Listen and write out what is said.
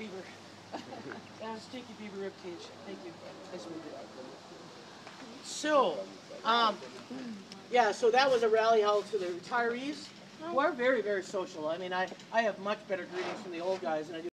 beaver. Stinky beaver rib cage. Thank you. Nice movie. So, yeah, so that was a rally held to the retirees, who are very, very social. I mean, I have much better greetings from the old guys than I do